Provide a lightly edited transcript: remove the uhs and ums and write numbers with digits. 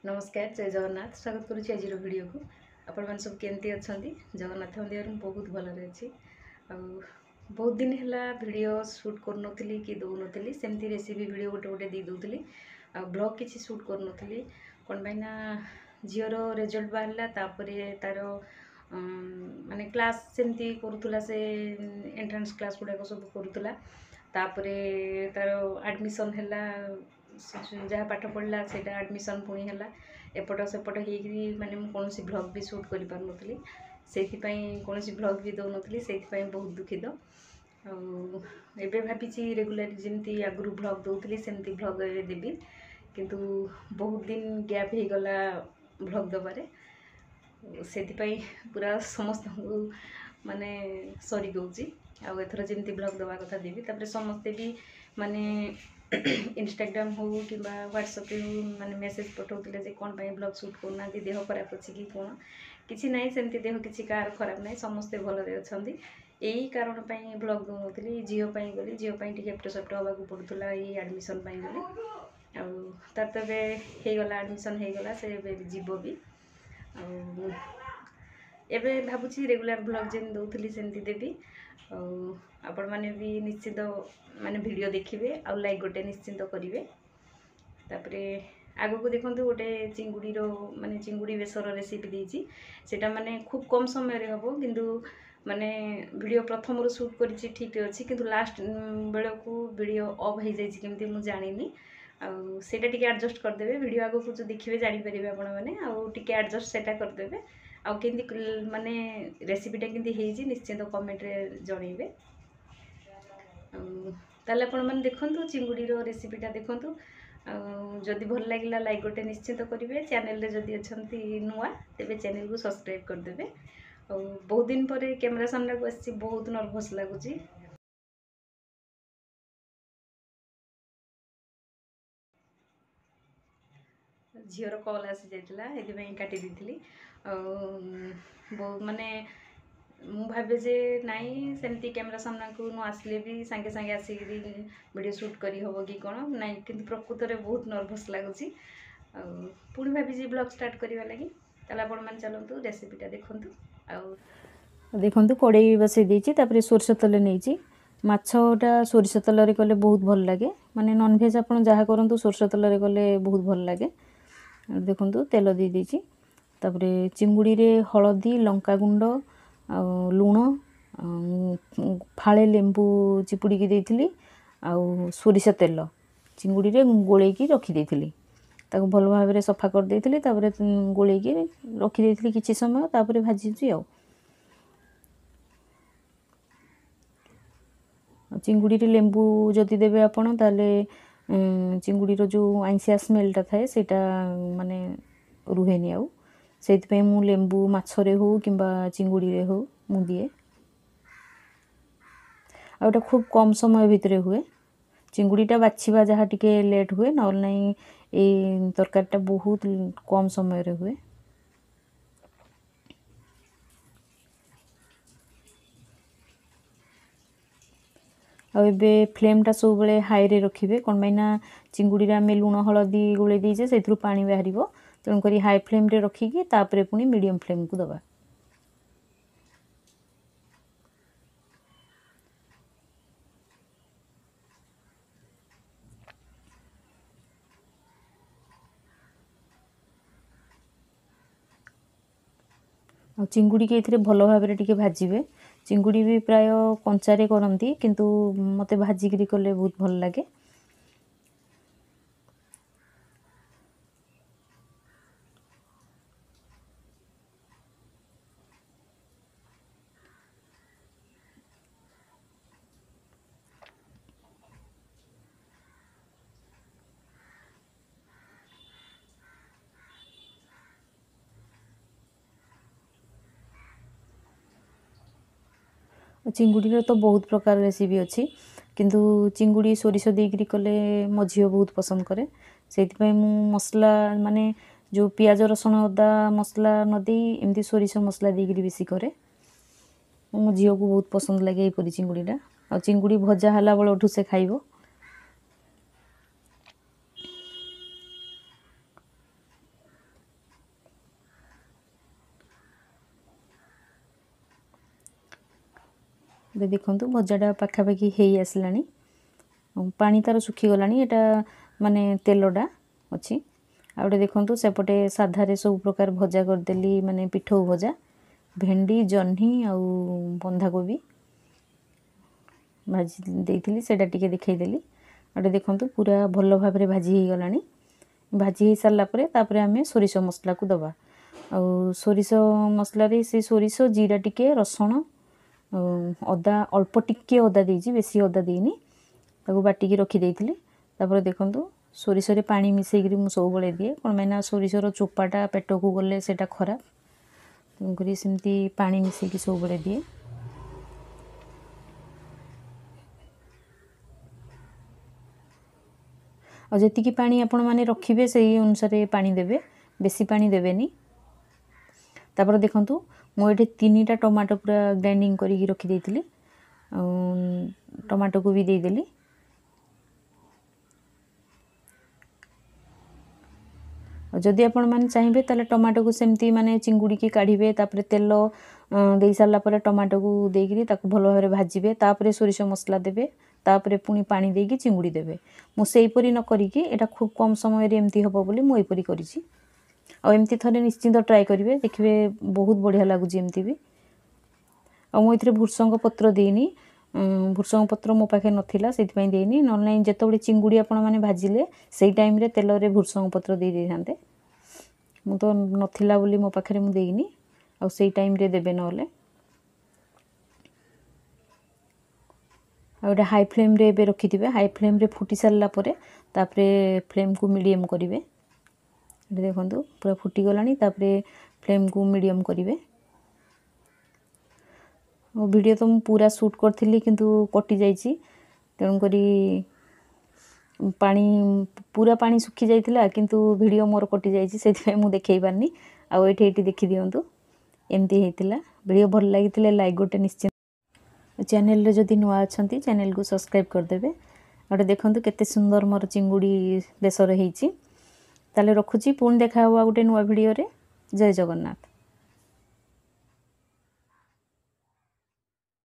नमस्कार जय जगन्नाथ स्वागत करुच्ची आज वीडियो को आपण मैंने सब केमती अच्छा जगन्नाथ देहर बहुत भलरे अच्छी बहुत दिन है वीडियो शूट कर कि दौनी सेमती रेसिपी वीडियो गोटे गोटे दे दूली आ ब्लॉग किसी शूट कर कौन पाइना झीर रिजल्ट बाहर तार माने क्लास सेमती करूला से एंट्रांस क्लास गुड़ाक सब करूला तार एडमिशन है जहाँ पाठ पढ़ला से एडमिशन पुणी है एपट सेपट हो माने कौन ब्लॉग भी शूट कर पार्नी से कौन ब्लॉग भी दौनी से बहुत दुखित एवं भाई रेगुलर जमी आगु ब्लॉग दौली सेमती ब्लॉग ए देवी किंतु बहुत दिन गैप हो गला ब्लॉग दबारे से पूरा समस्त माने सरी दूची आथर जमी ब्लॉग दवा कथा देवी तापर समस्ते भी माने इंस्टाग्राम हो कि व्हाट्सएप हो माने मेसेज पठाऊले जे कौन ब्लॉग शूट करना देह खराब अच्छी कि कौन किसी ना सेमती देह किसी कार खराब ना समस्ते भलरे अच्छा यही कारण ब्लॉग दौनी झीपाई बोली झीपाई टी एप्ट सेप्ट हाँ पड़ूला ये एडमिशन बोली आगला एडमिशन होगला से जीव भी एबे भावुची रेगुलर ब्लॉग जेन दौली सेमती देवी आपण मैंने भी निश्चित माने वीडियो देखिए आ लाइक गोटे निश्चिंत करेंगे तापरे आगो को देखो गोटे चिंगुड़ी माने चिंगुड़ी बेसर रेसिपी देती सेटा माने खूब कम समय रे हम किंतु माने वीडियो प्रथम रू शूट करी ठीक अच्छी किंतु लास्ट बेले को वीडियो ऑफ हो जाए केमती मु जानी सेटा टिके एडजस्ट करदेवे वीडियो आगो को जो देखिए जानीपर आपण मैंने आगे एडजस्ट सेटा करदेवे आउे माने रेसिपीटा केमती निश्चिंत कमेंट रे जनइबे ताले आपण मैंने देखु चिंगुड़ी रेसिपीटा देखु जदि भल लगे लाइक गोटे निश्चित करेंगे चैनल रे जदि अच्छा नुआ तेरे चैनल को सब्सक्राइब करदे बहुत दिन पर कैमरा सामने को आसी बहुत नर्भस लगुच झीर कल आसी जाइला ये काटी दी माने मु भावे जे नाई सेमती कैमरा सामना को न आसले भी सांगे सांगे आसिक वीडियो शूट करी हबो कि कौन नाई किंतु प्रकृत रे बहुत नर्भस लगुच पुणी भाभी ब्लॉग स्टार्ट करवा लगी ताला आपण मान चलंतु रेसिपीटा देखंतु आ देखंतु कड़ाई बसई देछि तापरे सोरष तेल नेछि माछटा सोरष तेल रे कले बहुत भल लागे माने नॉन वेज आपण जहा करंतु सोरष तेल रे कले बहुत भल लागे देखंतु तेल दे देछि तापरे चिंगुड़ी रे हळदी लंका गुंड आ लुण फाळे लेंबू चिपुड़ी देइथिली आ सोरिष तेल चिंगुड़ी रे गोलेकी रखी देइथिली ताको भल भाव रे सफा कर देइथिली तापरे गोलेकी रखी देइथिली किछि समय तापरे भाजीछि आ चिंगुड़ी रे लेंबू जदि देबे आपण ताले चिंगुड़ी रो जो आइंसिया स्मेलटा थाए सेटा माने रुहेनी आउ से मु लेंबू माछरे हो किंबा चिंगुड़ी रे हो मु दिए आउटा खूब कम समय भितर हुए चिंगुड़ीटा बाछिबा जहाँ टिके लेट हुए नल नहीं ये तरकारीटा बहुत कम समय रे हुए आबे फ्लेमटा सब बेले हाई रे रखिबे कोन मैना चिंगुड़ी रे आमे लुण हळदी गोळे दीजे सेथरु पानी बाहरिबो तेणु करी हाई फ्लेम रे रखिकी तापरे पुनी मीडियम फ्लेम को दबा चिंगुड़ी के इथिरे भल भाव टिके भाजिबे चिंगुड़ी भी प्राय कंचारे करंती किंतु मते भाजिकरी कले बहुत भल लागे चिंगुड़ी तो बहुत प्रकार रेसिपी अच्छी किंतु चिंगुड़ी सोरिष देकरी कले मो झील बहुत पसंद करे से मसला माने जो पियाज रसुण अदा मसला नदी एमती सोरिष मसला देकरी बेसी करे मो झील को बहुत पसंद लगे ये चिंगुड़ीटा आ चिंगुड़ी भजा हला बेलू से खाइबो देखु भजाटा पाखापाखि हो आसला पानी तार सुखीगलानी एटा माने तेलटा अच्छी आउटे देखु सेपटे साधारे सब प्रकार भजा करदेली माने पिठौ भजा भेंडी जह्नी आउ बंधाकोबी भाजी देइथिली सेटा टिके देखैदेली आउटे देखु पूरा भल भाव में भाजी हो गलानी भाजी हो सारा तापर आम सोरिष मसला को दबा आउ सोरिष मसलार से सोरिष जीरा टिके रसुण अदा अल्प टिके अदा देइछि बेसी अदा देइनी ताको बाटिकी रखी देइथिली तापर देखंतु सोरिष रे पानी मिसेइकरी मु सब बळे दिए कोन मैना सोरिषर चोपाटा पेट को गले सेटा खराब तेणुकरी सेमती पानी मिसेइकी सब बळे दिए और जेतिकी पानी आपण माने रखिबे सेही अनुसार पानी देबे बेसी पानी देबेनी तापर देखंतु मु एठी 3टा टमाटो पूरा ग्राइंडिंग करी रखी देइथिली टमाटो को भी दे देली जदि आपण माने चाहिए ताले टमाटो को सेमती माने चिंगुड़ी की काढ़ीबे तापर तेल दे सारा पर टमाटो को देकरी ताको भलो भाबरे भाजीबे तापर सोरिष मसला देबे तापर पुनी पानी देकी चिंगुड़ी देबे मु सेहीपरी न करिकी एटा खूब कम समय रे एमती हबो बोली मु एपरी करिछि आ एमती थरे निश्चिंत ट्राई करिवे देखिबे बहुत बढ़िया लागुची एमती भी आ मु इथरे भुर्संग पत्र देनी भुर्संग पत्र मो पाखे नथिला सेति देनी न नहीं जेतबे चिंगुड़ी आपण माने भाजिले सेही टाइम रे तेल रे भुर्संग पत्र दे देथांते मु तो नथिला बोली मो पाखे मु देइनी आ सेही टाइम रे देबे नले आ हाई फ्लेम रे बे रखी दिबे हाई फ्लेम रे फुटी सारला परे तापरे फ्लेम को मीडियम करिवे देखंतु पूरा फुटी गलानी तापरे फ्लेम को मीडियम करिवे वीडियो तो मु पूरा शूट करथिली किंतु कटि जाइछि तेणु करी पानी पूरा पानी सुखी जाइथिला किंतु वीडियो मोर कटि जाइछि सेति मु देखै पारनी आ एठी देखि दियंतु एमती हेतिला वीडियो भल लागिथिले लाइक गोटे निश्चित चैनल रे जदि नुआ अछंती चैनल को सब्सक्राइब कर देबे आटे देखंतु केते सुंदर मोर चिंगुड़ी बेसर हेइछि ताले रखुची पुन देखा हुआ गोटे नुआ वीडियो रे जय जगन्नाथ।